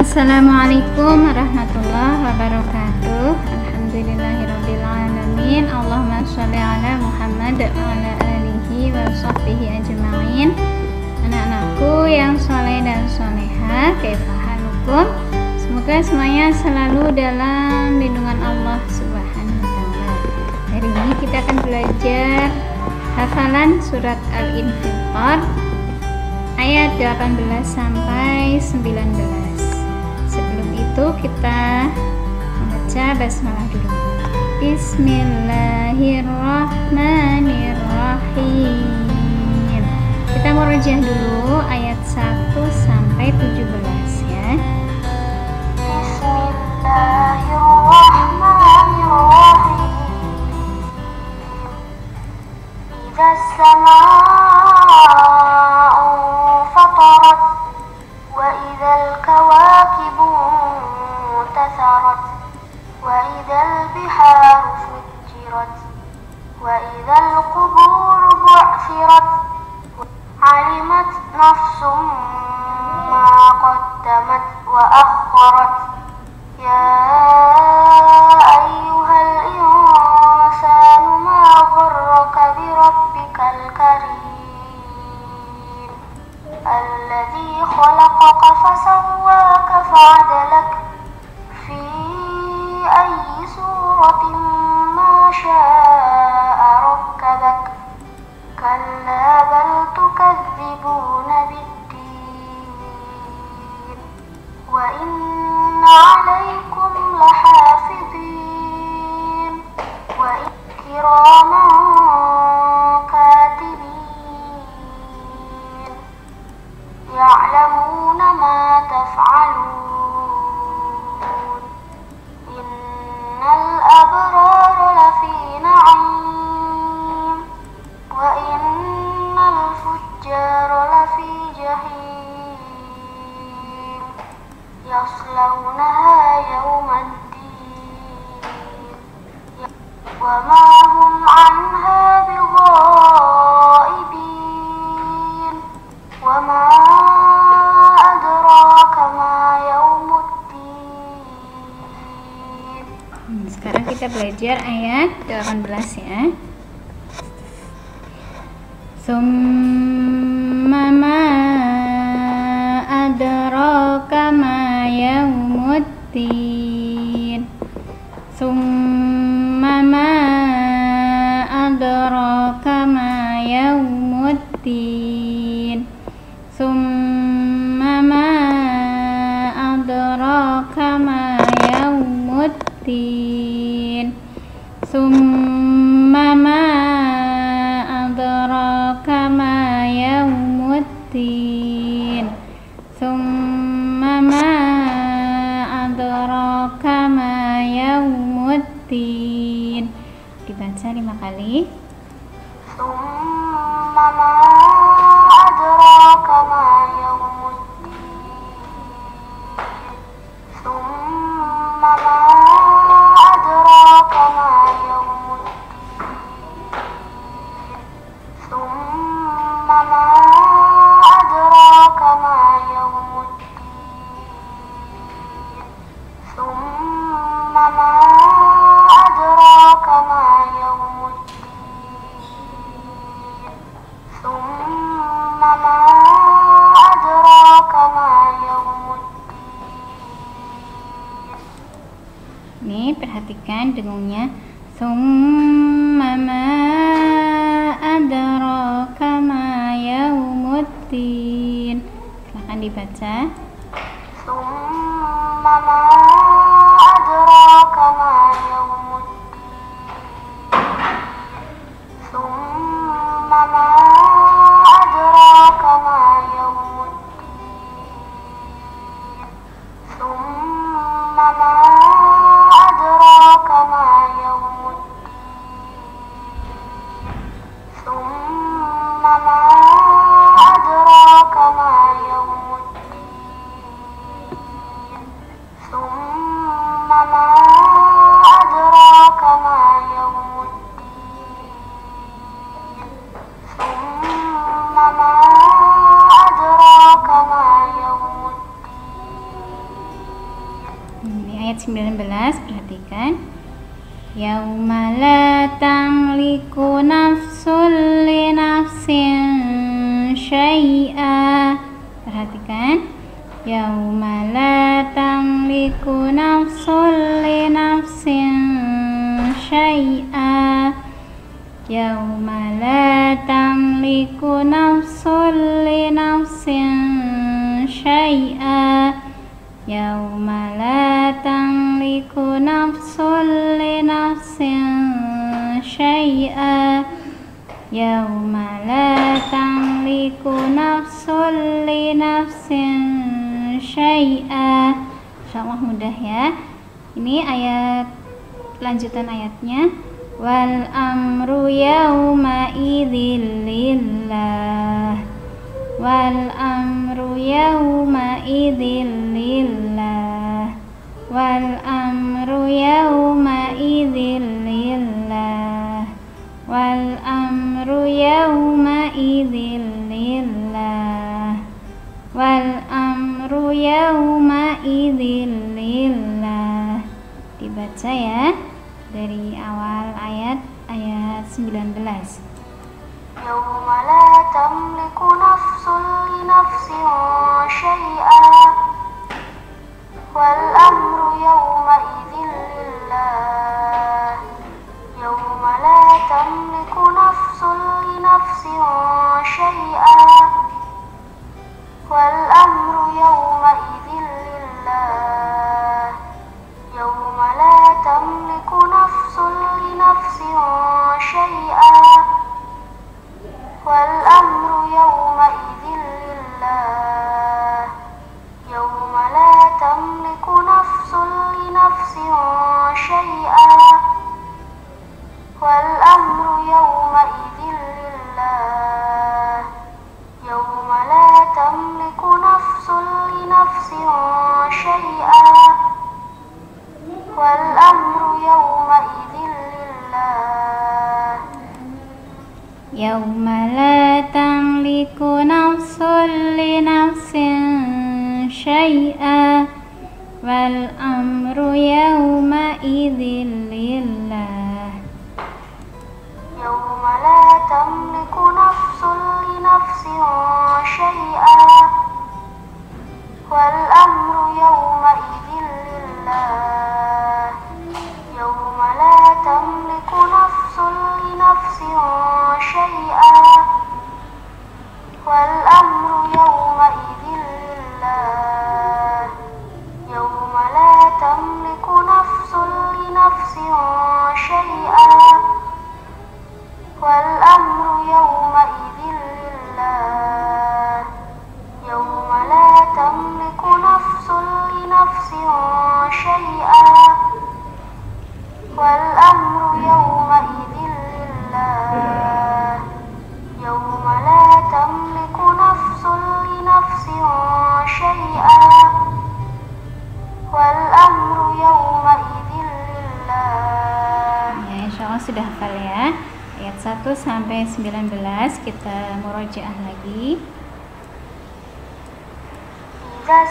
Assalamualaikum warahmatullahi wabarakatuh. Alhamdulillahirabbil alamin. Allahumma shalli ala Muhammad wa ala alihi wa sahbihi ajma'in. Anak-anakku yang soleh dan soleha, kaifahalukum? Semoga semuanya selalu dalam lindungan Allah Subhanahu wa taala. Hari ini kita akan belajar hafalan surat Al-Infitar ayat 18 sampai 19. Sebelum itu kita membaca basmalah dulu. Bismillahirrahmanirrahim. Kita murojaah dulu ayat 1 sampai 17 ya. Bismillahirrahmanirrahim. Idza samaa'u fatarat wa idzal kawakibu intasarat wa idzal biharu fujjirat wa idzal quburu bu'thirat alimat nafsum ma qaddamat wa akharat ya ayyuhal insanu ma gharraka bi rabbikal karim alladzi khalaqaka fasawwaka fa'adalak fi ayyi suratin ma syaa rakkabak kalla bal tukadzibuna bid-din wa inna 'alaykum lahafidhin wa kiraman katibin ya'lamuna ma taf'alun innal abrara lafi na'im wa innal fujjara lafi jahim yaslawnaha yawmaddin wa ma hum 'anha bighaibin wa ma adraka ma yawmuddin. Sekarang kita belajar ayat 18 ya. Summa ma adraka ma yaumuddin. Summa ma adraka ma yaumuddin. Summa ma adraka ma yaumuddin. Summa ma adraka ma yaumuddin. Summa ma adraka ma yaumuddin. Dibaca 5 kali. Summa ma adraka ma yawmuddin. Summa ma adraka ma yawmuddin. Summa ma adraka ma yawmuddin. Summa ma adraka ma yawmuddin. Summa ma adraka ma yawmuddin. Nih, perhatikan dengungnya. Summa ma adraka ma yaumuddin. Silakan dibaca. Summa ma adraka ma yawmuddin. Summa ma adraka ma yawmuddin. Summa ma adraka ma yawmuddin. Summa ma adraka ma yawmuddin. Summa 19, perhatikan. Yauma la tamliku nafsun li nafsin syai'a. Perhatikan. Yauma la tamliku nafsun li nafsin syai'a. Yauma la tamliku nafsun li nafsin syai'a. Yauma la tamliku nafsun li nafsin syai'a. Yauma la tamliku nafsun li nafsin syai'a. Insyaallah mudah ya. Ini ayat lanjutan ayatnya. Wal amru yauma idzil lillah. Wal amru yauma idzil lillah. Wal amru yauma idzil lillah. Wal amru yauma idzil lillah. Wal amru yauma idzil lillah. Dibaca ya dari awal ayat 19. Yawma la tamliku nafsun li nafsin syai'a wal amru yawma idzin lillah. Yawma la tamliku nafsun li nafsin syai'a wal amru yawma idzin lillah. Yawma la tamliku nafsun li nafsin syai'a wal amru yawma idzin lillah. Yawma la tamliku nafsun li nafsin syai'a wal amru yawma idzin lillah. Yawma la tamliku nafsun li nafsin syai'a wal amru yawma idzin lillah. Yauma la tamliku nafsun li nafsin syai'a wal amru yauma idzin lillah. Yawma la tamliku nafsun li nafsin syai'a wal amru yawma idzin lillah. Yawma la tamliku nafsun li nafsin syai'a wal amru yawma idzin lillah. Yawma la tamliku nafsun li nafsin syai'a wal amru yawma idzin lillah. Yawma la tamliku nafsun li nafsin syai'a wal amru yawma idzin lillah. Yawma la tamliku nafsun li nafsin syai'a wal amru yawma idzin lillah. Ya, insyaallah sudah hafal ya. Ayat 1 sampai 19 kita murojaah lagi. Idza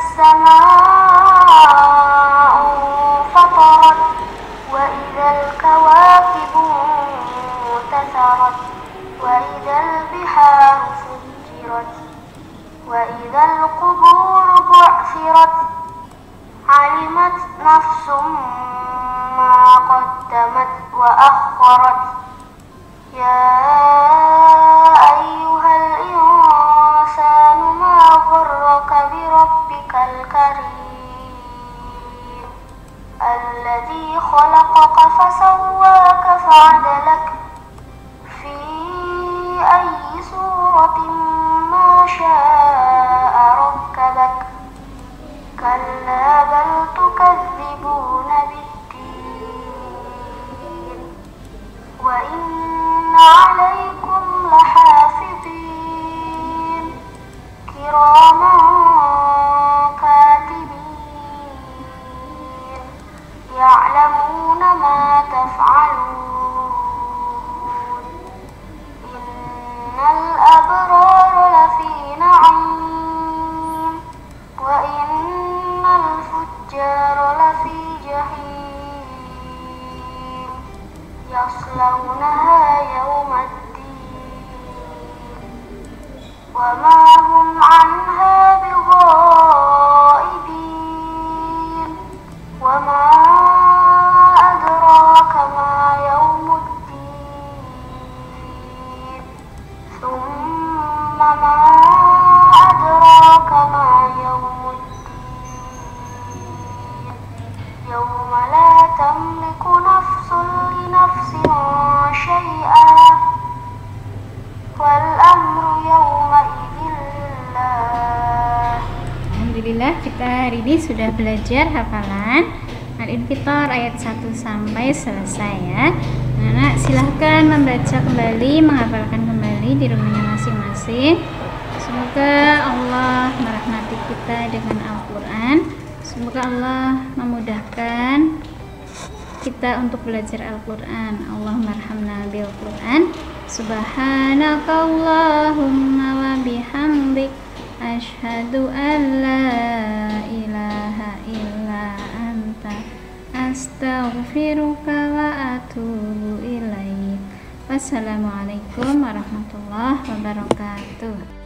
as-samaa'u fatarat wa idzal kawakibu tasarat wa idzal biharu fujirat wa idzal quburu bu'thirat alimat nafsum ma qaddamat wa akharat. Ya ayyuhal insanu ma gharraka bi rabbikal karim alladzi khalaqaka fasawwaka fa'adalak fi ayyi suratin ma syaa rakkabak. Kalla bal tukadzibuna bid-din wa inna 'alaykum lahafidhin kiraman katibin ya'lamuna ma taf'alun. Alhamdulillah kita hari ini sudah belajar hafalan Al-Infitar ayat 1 sampai selesai ya. Anak silahkan membaca kembali, menghafalkan kembali di rumahnya masing-masing. Semoga Allah merahmati kita dengan Al-Quran. Semoga Allah memudahkan kita untuk belajar Al-Quran. Allahumma arhamna bil Quran. Subhanakallahumma wa bihamdik, asyhadu an la ilaha illa anta, astaghfiruka wa atubu ilaik. Wassalamualaikum warahmatullahi wabarakatuh.